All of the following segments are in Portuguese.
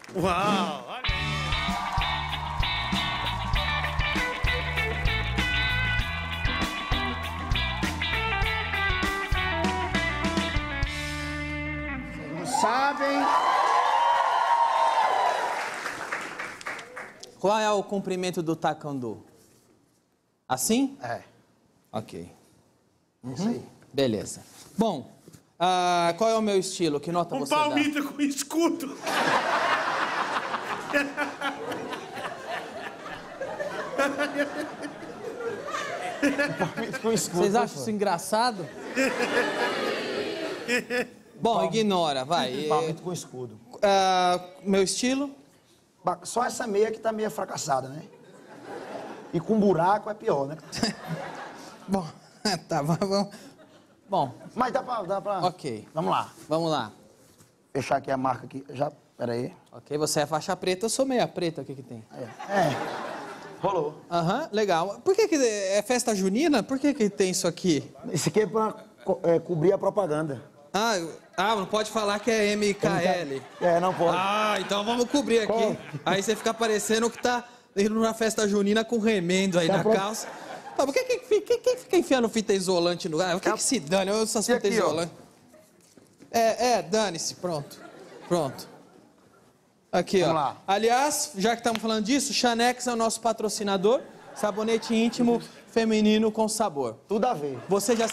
Uau! Olha. Não sabem. Qual é o comprimento do taekwondo? Assim? É. Ok. Isso aí. Beleza. Bom, qual é o meu estilo? Que nota você dá? Palmito com escudo. Palmito com escudo. Vocês acham isso engraçado? Bom, ignora, vai. Palmito com escudo. Meu estilo? Só essa meia que tá meio fracassada, né? E com buraco é pior, né? Bom, tá, vamos. Bom, Mas dá pra... ok. Vamos lá. Vamos lá. Fechar aqui a marca aqui. Já, pera aí. Ok, você é faixa preta, eu sou meia preta, o que que tem? Rolou. Aham, legal. Por que que é festa junina? Por que que tem isso aqui? Esse aqui é pra cobrir a propaganda. Não pode falar que é MKL. Não pode. Então vamos cobrir aqui. Qual? Aí você fica parecendo que tá indo numa festa junina com remendo aí na calça. Por que fica enfiando fita isolante no... Por que se dane? Eu essas fitas isolantes. Dane-se. Pronto. Aqui, Vamos ó. lá. Aliás, já que estamos falando disso, Chanex é o nosso patrocinador. Sabonete íntimo feminino com sabor. Tudo a ver. Você já se...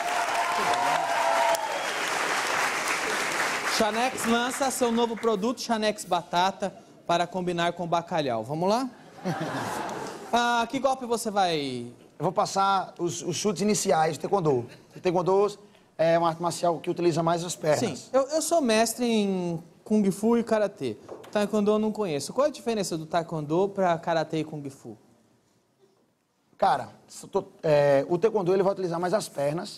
Chanex lança seu novo produto, Chanex Batata, para combinar com bacalhau. Vamos lá? Que golpe você vai... Eu vou passar os chutes iniciais do taekwondo. O taekwondo é uma arte marcial que utiliza mais as pernas. Sim, eu sou mestre em Kung Fu e Karatê. Taekwondo eu não conheço. Qual é a diferença do Taekwondo para Karatê e Kung Fu? Cara, o taekwondo ele vai utilizar mais as pernas.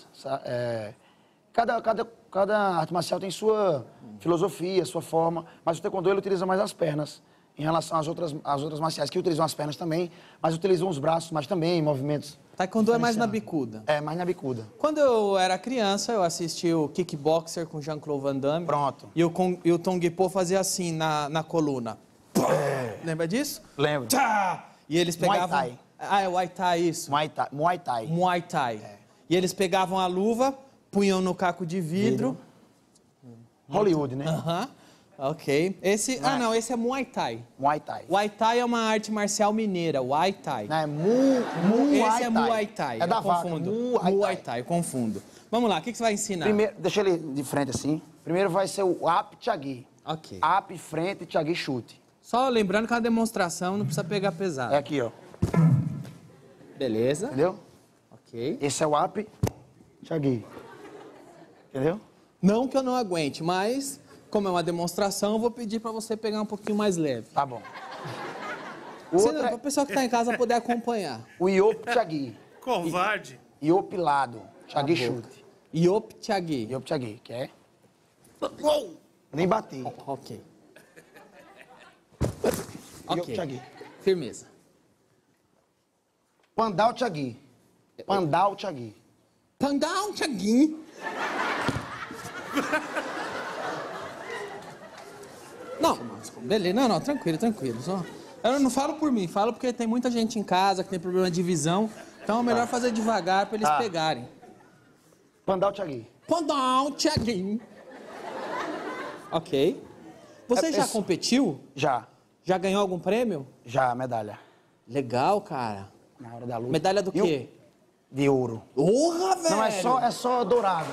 Cada arte marcial tem sua filosofia, sua forma, mas o taekwondo ele utiliza mais as pernas em relação às outras marciais, que utilizam as pernas também, mas utilizam os braços, mas também movimentos. Taekwondo é mais na bicuda. É, mais na bicuda. Quando eu era criança, eu assisti o Kickboxer com Jean-Claude Van Damme. Pronto. E o Tong Po fazia assim na coluna. Lembra disso? Lembro. Tchá! E eles pegavam... Muay Thai. É Muay Thai, isso. Muay Thai. Muay Thai. E eles pegavam a luva, punham no caco de vidro. Hollywood, né? Ok. Esse é Muay Thai. Muay Thai. Muay Thai é uma arte marcial mineira, Muay Thai. Não, é Muay Esse é Muay Thai. É da eu vaca. confundo. Muay Thai, eu confundo. Vamos lá, o que você vai ensinar? Primeiro, deixa ele de frente assim. Primeiro vai ser o Up Chagi. Ok. Up, frente, Chagi, chute. Só lembrando que é uma demonstração, não precisa pegar pesado. É aqui, ó. Beleza. Entendeu? Ok. Esse é o Up Chagi. Entendeu? Não que eu não aguente, mas como é uma demonstração, eu vou pedir pra você pegar um pouquinho mais leve. Tá bom. Para o pessoal que tá em casa poder acompanhar. O Iop Chagi. Covarde. Iopilado. Chagi, chute. Iop Chagi. Iop Chagi, que é... Nem bati. Ok. Iop Chagi. Firmeza. Pandal Chagi. Pandal Chagi. Pandal Chagi. Não, beleza. Não, tranquilo. Só... Eu não falo por mim, falo porque tem muita gente em casa que tem problema de visão. Então é melhor fazer devagar pra eles pegarem. Pandal Chagi. Pandal Chagi. Ok. Você já competiu? Já. Já ganhou algum prêmio? Já, medalha. Legal, cara. Na hora da luta. Medalha do quê? De ouro. Porra, velho! Não, é só dourado.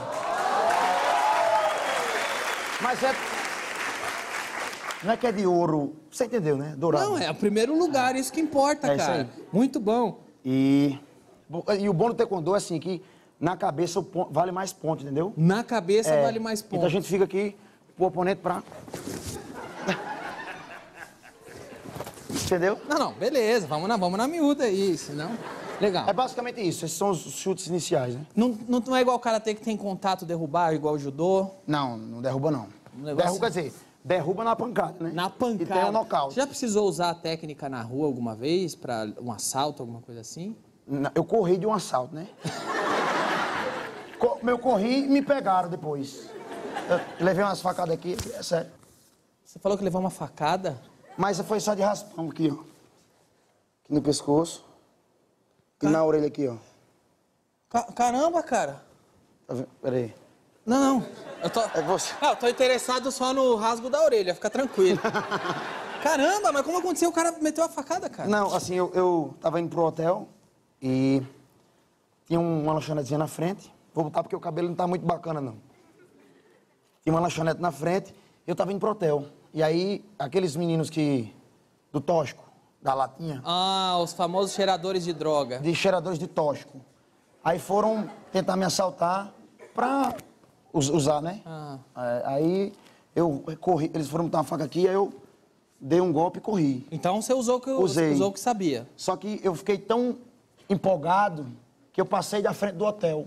Mas não é que é de ouro. Você entendeu, né? Dourado. Não, é o primeiro lugar, isso que importa, É isso cara. aí. Muito bom. E o bom do taekwondo é assim, que na cabeça vale mais pontos, entendeu? Na cabeça vale mais pontos. Então a gente fica aqui, o oponente pra... Entendeu? Não, beleza. Vamos na miúda aí, senão... Legal. É basicamente isso. Esses são os chutes iniciais, né? Não é igual o karatê que tem contato, derrubar, igual o judô? Não derruba não. Negócio... Quer dizer, derruba na pancada, né? Na pancada. E tem o nocaute. Você já precisou usar a técnica na rua alguma vez, pra um assalto, alguma coisa assim? Eu corri de um assalto, né? Eu corri e me pegaram depois. Eu levei umas facadas aqui, é sério. Você falou que levou uma facada? Mas foi só de raspão aqui, ó. Aqui no pescoço. E na orelha aqui, ó. Caramba, cara. Tá vendo? Pera aí. Não. Eu tô... É você. Ah, eu tô interessado só no rasgo da orelha, fica tranquilo. Caramba, mas como aconteceu? O cara meteu a facada, cara? Não, assim, eu tava indo pro hotel e tinha uma lanchonetezinha na frente. Vou botar porque o cabelo não tá muito bacana, não. Tinha uma lanchonete na frente e eu tava indo pro hotel. E aí, aqueles meninos do Tosco, da latinha. Ah, os famosos cheiradores de droga. De cheiradores de Tosco. Aí foram tentar me assaltar pra usar, né? Ah. Aí eu corri, eles foram botar uma faca aqui, aí eu dei um golpe e corri. Então você usou o que sabia. Só que eu fiquei tão empolgado que eu passei da frente do hotel.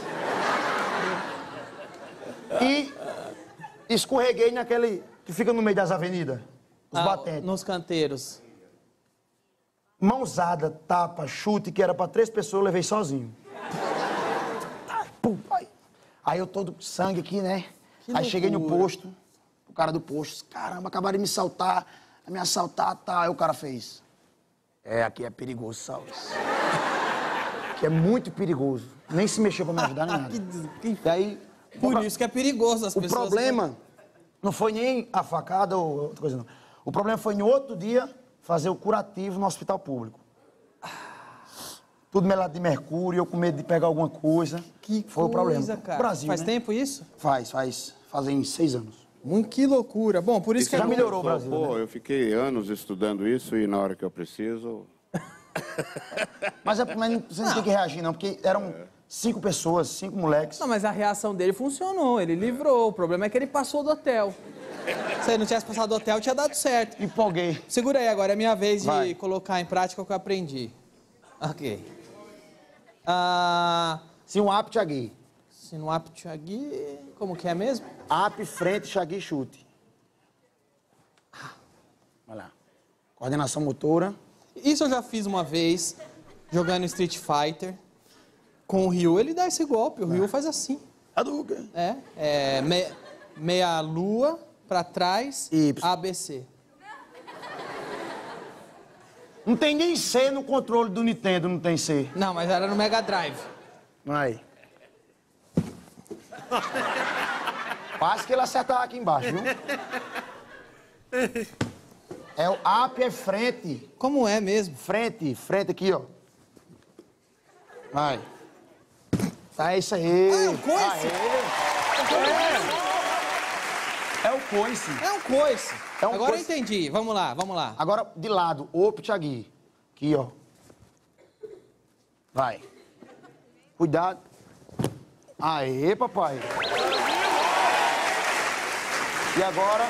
E escorreguei naquele que fica no meio das avenidas, os batentes. Nos canteiros. Mãozada, tapa, chute, que era pra 3 pessoas, eu levei sozinho. Pum, aí eu todo sangue aqui, né? Que Aí cheguei no loucura. posto, o cara do posto, caramba, acabaram de me assaltar, tá. Aí o cara fez. Aqui é perigoso, Saulos. Aqui é muito perigoso. Nem se mexeu pra me ajudar nem nada. E aí... Por isso que é perigoso as O pessoas... problema não foi nem a facada ou outra coisa, não. O problema foi no outro dia fazer o curativo no hospital público. Tudo melado de mercúrio, eu com medo de pegar alguma coisa. Que foi o problema. cara. Brasil, Faz né? tempo isso? Fazem 6 anos. Que loucura. Bom, por isso que já é... melhorou o Brasil, Pô, né? eu fiquei anos estudando isso e na hora que eu preciso... Mas você não tem que reagir, não, porque eram 5 pessoas, 5 moleques. Não, mas a reação dele funcionou, ele livrou. O problema é que ele passou do hotel. Se ele não tivesse passado do hotel, tinha dado certo. Empolguei. Segura aí agora, é minha vez de Vai. colocar em prática o que eu aprendi. Ok. Se um app, Chagui. Se no apto aqui, como que é mesmo? App, frente, Chagui, chute. Vai lá. Coordenação motora. Isso eu já fiz uma vez, jogando Street Fighter. Com o Ryu, ele dá esse golpe. O Ryu faz assim. Hadouken. Meia lua pra trás, Y. ABC. Não tem nem C no controle do Nintendo, não tem C. Não, mas era no Mega Drive. Aí. Quase que ele acertava aqui embaixo, viu? O app é frente. Como é mesmo? Frente aqui, ó. Vai. Tá, é isso aí. Ah, é um coice? É o coice. É um coice. É um Agora coice. eu entendi. Vamos lá. Agora, de lado, o Pichagui. Aqui, ó. Vai. Cuidado. Aê, papai. E agora...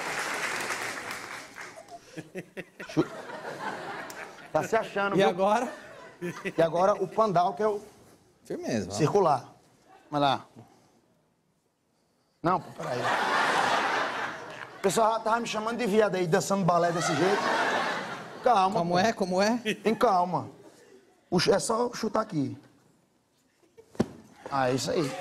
Tá se achando, E viu? agora? E agora o pandal, que é o Firmeza. ó. circular. Vai lá. Não, pô, peraí. O pessoal já tava me chamando de viado aí, dançando balé desse jeito. Calma, Como pô. é? Como é? Tem calma. É só chutar aqui. Ah, é isso aí.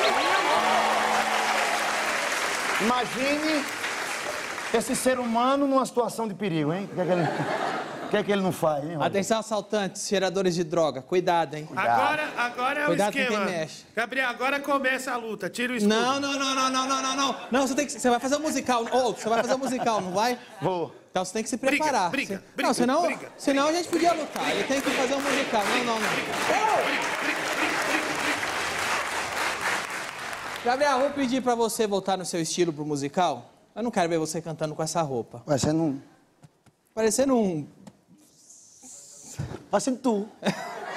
Imagine esse ser humano numa situação de perigo, hein? O que é que ele não faz, hein, Roger? Atenção, assaltantes, cheiradores de droga. Cuidado, hein? Agora é Cuidado o com esquema. quem mexe. Gabriel, agora começa a luta. Tira o escudo. Não. Não, você vai fazer um musical. Você vai fazer um musical, não vai? Vou. Então você tem que se Briga, preparar. briga, Não, briga, senão, briga, senão a gente podia lutar. Ele tem que fazer um musical. Não. Gabriel, vou pedir pra você voltar no seu estilo pro musical. Eu não quero ver você cantando com essa roupa. Vai sendo um... Parecendo um... Vai sendo tu.